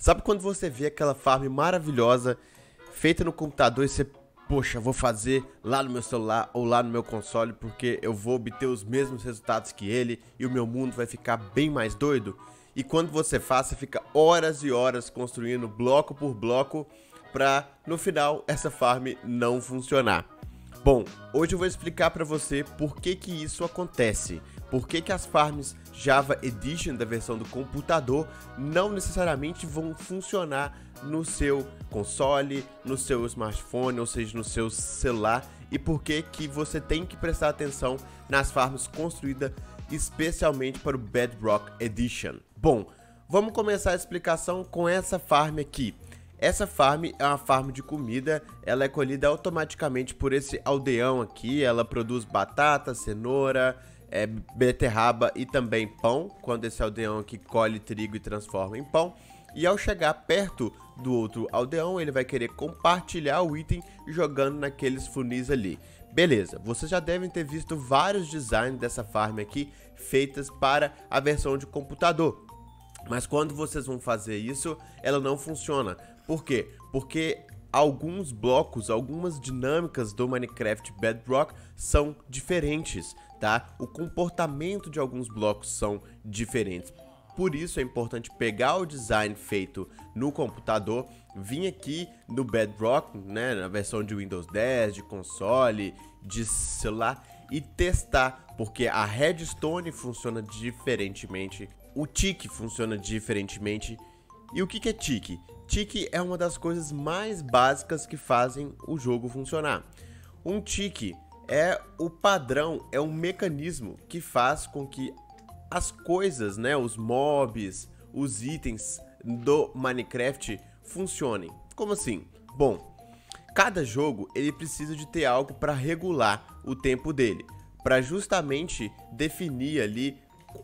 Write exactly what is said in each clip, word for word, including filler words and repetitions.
Sabe quando você vê aquela farm maravilhosa feita no computador e você, poxa, vou fazer lá no meu celular ou lá no meu console porque eu vou obter os mesmos resultados que ele e o meu mundo vai ficar bem mais doido? E quando você faz, você fica horas e horas construindo bloco por bloco pra no final essa farm não funcionar. Bom, hoje eu vou explicar pra você por que que isso acontece, por que que as farms Java Edition da versão do computador não necessariamente vão funcionar no seu console, no seu smartphone, ou seja, no seu celular, e por que que você tem que prestar atenção nas farms construídas especialmente para o Bedrock Edition. Bom, vamos começar a explicação com essa farm aqui. Essa farm é uma farm de comida, ela é colhida automaticamente por esse aldeão aqui, ela produz batata, cenoura, é, beterraba e também pão, quando esse aldeão aqui colhe trigo e transforma em pão. E ao chegar perto do outro aldeão, ele vai querer compartilhar o item jogando naqueles funis ali. Beleza, vocês já devem ter visto vários designs dessa farm aqui feitas para a versão de computador. Mas quando vocês vão fazer isso, ela não funciona. Por quê? Porque alguns blocos, algumas dinâmicas do Minecraft Bedrock são diferentes, tá? O comportamento de alguns blocos são diferentes. Por isso é importante pegar o design feito no computador, vir aqui no Bedrock, né, na versão de Windows dez, de console, de celular e testar, porque a Redstone funciona diferentemente, o Tick funciona diferentemente. E o que que é Tick? Tick é uma das coisas mais básicas que fazem o jogo funcionar. Um Tick é o padrão, é um mecanismo que faz com que as coisas, né, os mobs, os itens do Minecraft funcionem. Como assim? Bom, cada jogo ele precisa de ter algo para regular o tempo dele, para justamente definir ali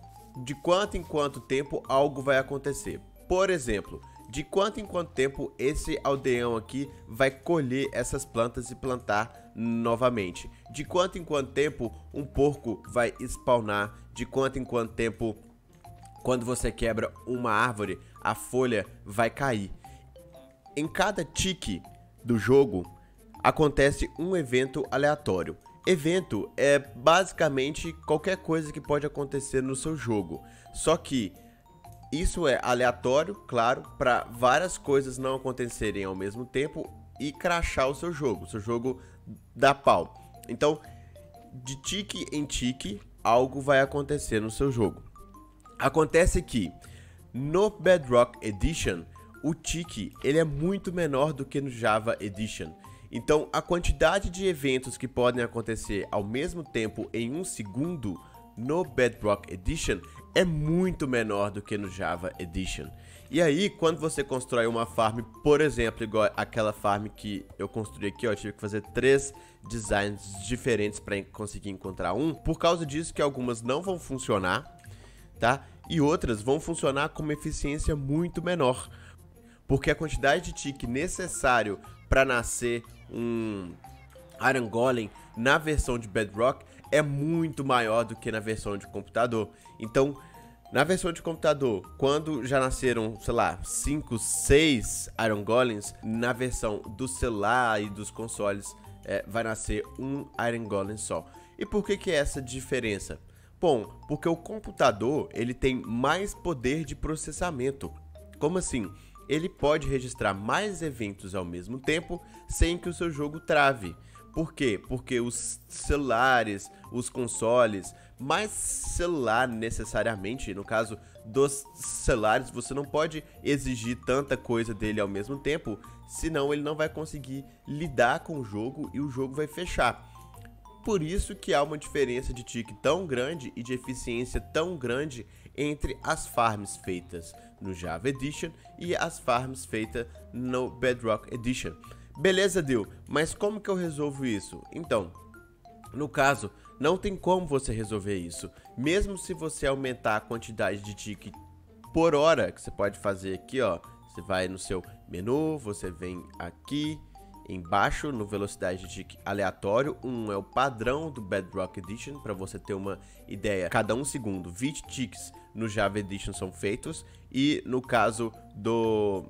de quanto em quanto tempo algo vai acontecer. Por exemplo, de quanto em quanto tempo esse aldeão aqui vai colher essas plantas e plantar novamente. De quanto em quanto tempo um porco vai spawnar. De quanto em quanto tempo, quando você quebra uma árvore, a folha vai cair. Em cada tick do jogo, acontece um evento aleatório. Evento é basicamente qualquer coisa que pode acontecer no seu jogo. Só que isso é aleatório, claro, para várias coisas não acontecerem ao mesmo tempo e crashar o seu jogo. O seu jogo dá pau. Então, de tique em tique, algo vai acontecer no seu jogo. Acontece que no Bedrock Edition, o tique ele é muito menor do que no Java Edition. Então, a quantidade de eventos que podem acontecer ao mesmo tempo em um segundo no Bedrock Edition é muito menor do que no Java Edition. E aí, quando você constrói uma farm, por exemplo, igual aquela farm que eu construí aqui, ó, eu tive que fazer três designs diferentes para conseguir encontrar um. Por causa disso que algumas não vão funcionar, tá? E outras vão funcionar com uma eficiência muito menor. Porque a quantidade de tick necessário para nascer um Iron Golem na versão de Bedrock é muito maior do que na versão de computador. Então, na versão de computador, quando já nasceram, sei lá, cinco, seis Iron Golems, na versão do celular e dos consoles, é, vai nascer um Iron Golem só. E por que que é essa diferença? Bom, porque o computador, ele tem mais poder de processamento. Como assim? Ele pode registrar mais eventos ao mesmo tempo, sem que o seu jogo trave. Por quê? Porque os celulares, os consoles, mais celular necessariamente, no caso dos celulares, você não pode exigir tanta coisa dele ao mesmo tempo, senão ele não vai conseguir lidar com o jogo e o jogo vai fechar. Por isso que há uma diferença de tick tão grande e de eficiência tão grande entre as farms feitas no Java Edition e as farms feitas no Bedrock Edition. Beleza, Dil, mas como que eu resolvo isso? Então, no caso, não tem como você resolver isso. Mesmo se você aumentar a quantidade de tick por hora, que você pode fazer aqui, ó. Você vai no seu menu, você vem aqui embaixo no velocidade de tick aleatório. Um é o padrão do Bedrock Edition, para você ter uma ideia. Cada um segundo, vinte ticks no Java Edition são feitos, e no caso do,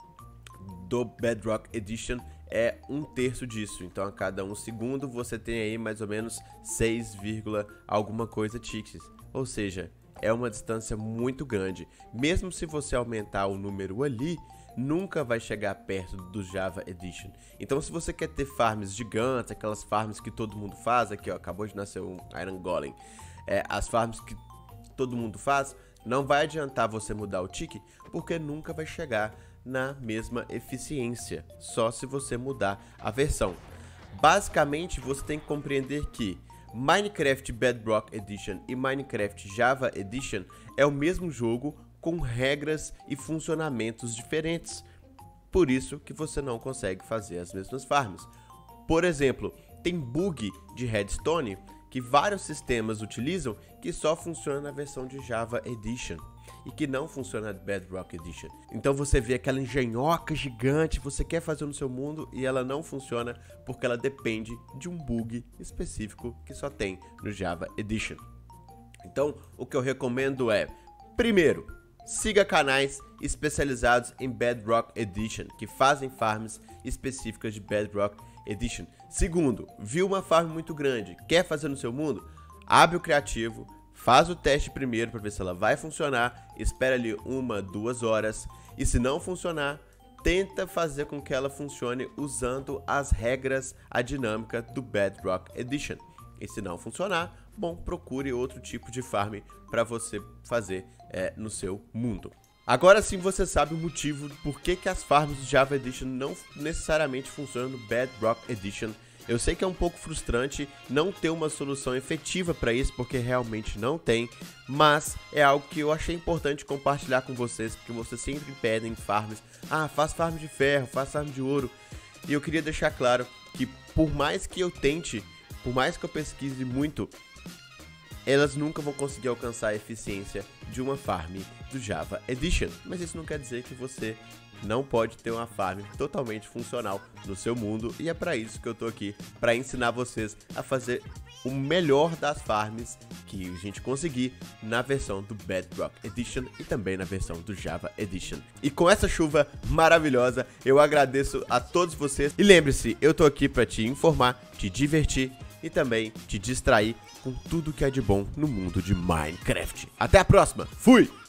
do Bedrock Edition é um terço disso. Então a cada um segundo você tem aí mais ou menos seis, alguma coisa ticks. Ou seja, é uma distância muito grande. Mesmo se você aumentar o número ali, nunca vai chegar perto do Java Edition. Então se você quer ter farms gigantes, aquelas farms que todo mundo faz, aqui ó, acabou de nascer um Iron Golem, é, as farms que todo mundo faz, não vai adiantar você mudar o tick, porque nunca vai chegar na mesma eficiência, só se você mudar a versão. Basicamente você tem que compreender que Minecraft Bedrock Edition e Minecraft Java Edition é o mesmo jogo com regras e funcionamentos diferentes. Por isso que você não consegue fazer as mesmas farms. Por exemplo, tem bug de redstone que vários sistemas utilizam que só funciona na versão de Java Edition e que não funciona na Bedrock Edition. Então você vê aquela engenhoca gigante, você quer fazer no seu mundo e ela não funciona porque ela depende de um bug específico que só tem no Java Edition. Então o que eu recomendo é, primeiro, siga canais especializados em Bedrock Edition, que fazem farms específicas de Bedrock Edition. Segundo, viu uma farm muito grande, quer fazer no seu mundo? Abre o criativo, faz o teste primeiro para ver se ela vai funcionar, espera ali uma, duas horas, e se não funcionar, tenta fazer com que ela funcione usando as regras, a dinâmica do Bedrock Edition. E se não funcionar, bom, procure outro tipo de farm para você fazer é, no seu mundo. Agora sim você sabe o motivo por que, que as farms de Java Edition não necessariamente funcionam no Bedrock Edition. Eu sei que é um pouco frustrante não ter uma solução efetiva para isso, porque realmente não tem, mas é algo que eu achei importante compartilhar com vocês, porque vocês sempre pedem farms, ah, faz farm de ferro, faz farm de ouro, e eu queria deixar claro que por mais que eu tente, por mais que eu pesquise muito, elas nunca vão conseguir alcançar a eficiência de uma farm do Java Edition. Mas isso não quer dizer que você não pode ter uma farm totalmente funcional no seu mundo. E é para isso que eu tô aqui, para ensinar vocês a fazer o melhor das farms que a gente conseguir na versão do Bedrock Edition e também na versão do Java Edition. E com essa chuva maravilhosa, eu agradeço a todos vocês. E lembre-se, eu tô aqui para te informar, te divertir e também te distrair com tudo que é de bom no mundo de Minecraft. Até a próxima, fui!